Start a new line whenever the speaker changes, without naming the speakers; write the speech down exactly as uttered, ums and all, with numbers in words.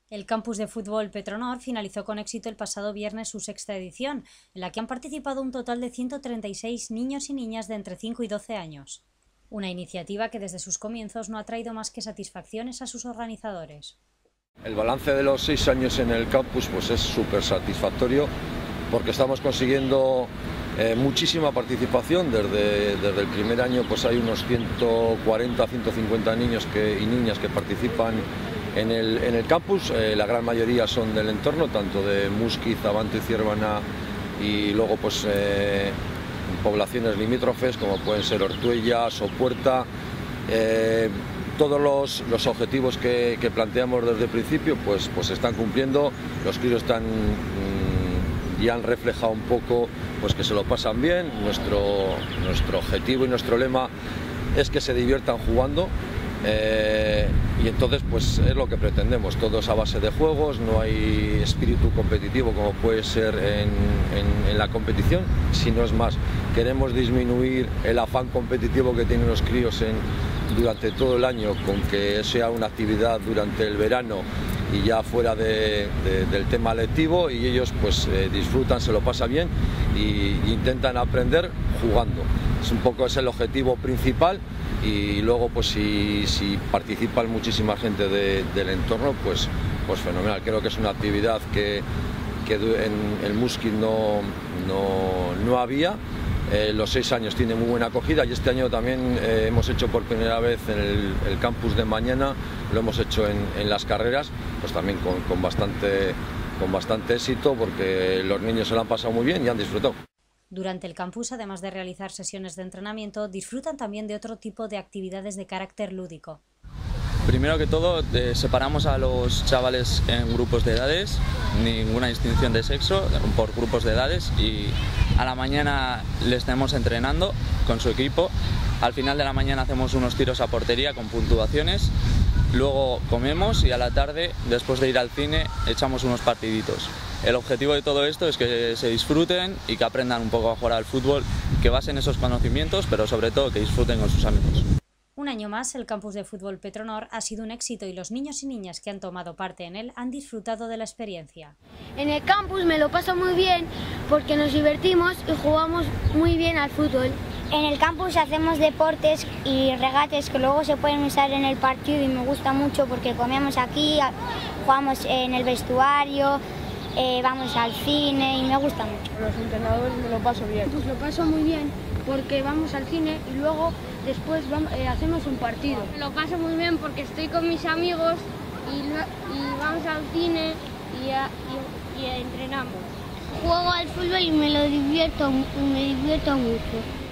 El campus de fútbol Petronor finalizó con éxito el pasado viernes su sexta edición, en la que han participado un total de ciento treinta y seis niños y niñas de entre cinco y doce años. Una iniciativa que desde sus comienzos no ha traído más que satisfacciones a sus organizadores.
El balance de los seis años en el campus pues es súper satisfactorio porque estamos consiguiendo eh, muchísima participación. Desde, desde el primer año pues hay unos ciento cuarenta a ciento cincuenta niños que, y niñas que participan en el, en el campus. Eh, la gran mayoría son del entorno, tanto de Musquiz, Abanto y Ciervana, y luego pues eh, poblaciones limítrofes como pueden ser Ortuella, Sopuerta. Eh, todos los, los objetivos que, que planteamos desde el principio pues, pues se están cumpliendo. Los críos están mmm, ya han reflejado un poco pues que se lo pasan bien. Nuestro, nuestro objetivo y nuestro lema es que se diviertan jugando. Eh, y entonces pues es lo que pretendemos, todos a base de juegos, no hay espíritu competitivo como puede ser en, en, en la competición, sino es más, queremos disminuir el afán competitivo que tienen los críos en, durante todo el año, con que sea una actividad durante el verano y ya fuera de, de, del tema lectivo, y ellos pues eh, disfrutan, se lo pasan bien e intentan aprender jugando. Es un poco es el objetivo principal. Y luego pues si, si participan muchísima gente de, del entorno, pues, pues fenomenal. Creo que es una actividad que, que en el Musquiz no, no, no había. Eh, los seis años tiene muy buena acogida y este año también eh, hemos hecho por primera vez en el, el campus de mañana, lo hemos hecho en, en las carreras, pues también con, con, bastante, con bastante éxito, porque los niños se lo han pasado muy bien y han disfrutado.
Durante el campus, además de realizar sesiones de entrenamiento, disfrutan también de otro tipo de actividades de carácter lúdico.
Primero que todo, eh, separamos a los chavales en grupos de edades, ninguna distinción de sexo, por grupos de edades, y a la mañana les tenemos entrenando con su equipo. Al final de la mañana hacemos unos tiros a portería con puntuaciones, luego comemos y a la tarde, después de ir al cine, echamos unos partiditos. El objetivo de todo esto es que se disfruten y que aprendan un poco a jugar al fútbol, que basen esos conocimientos, pero sobre todo que disfruten con sus amigos.
Un año más, el campus de fútbol Petronor ha sido un éxito y los niños y niñas que han tomado parte en él han disfrutado de la experiencia.
En el campus me lo paso muy bien porque nos divertimos y jugamos muy bien al fútbol.
En el campus hacemos deportes y regates que luego se pueden usar en el partido y me gusta mucho porque comemos aquí, jugamos en el vestuario, eh, vamos al cine y me gusta mucho.
Los entrenadores me lo paso bien.
Pues lo paso muy bien porque vamos al cine y luego después vamos, eh, hacemos un partido.
Me lo paso muy bien porque estoy con mis amigos y, y vamos al cine y, a, y, y entrenamos.
Juego al fútbol y me lo divierto, me divierto mucho.